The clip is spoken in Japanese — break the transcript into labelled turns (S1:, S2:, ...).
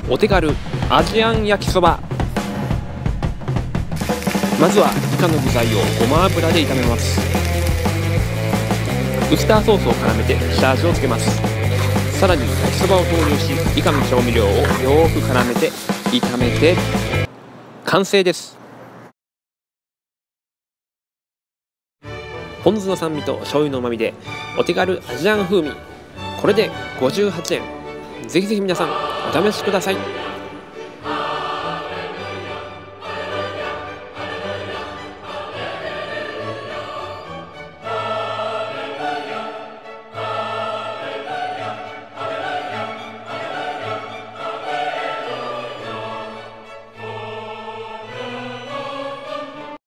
S1: お手軽アジアン焼きそば。まずは以下の具材をごま油で炒めます。ウスターソースを絡めて下味をつけます。さらに焼きそばを投入し、以下の調味料をよーく絡めて炒めて完成です。ポン酢の酸味と醤油の旨味でお手軽アジアン風味、これで58円。ぜひぜひ皆さんお試しください。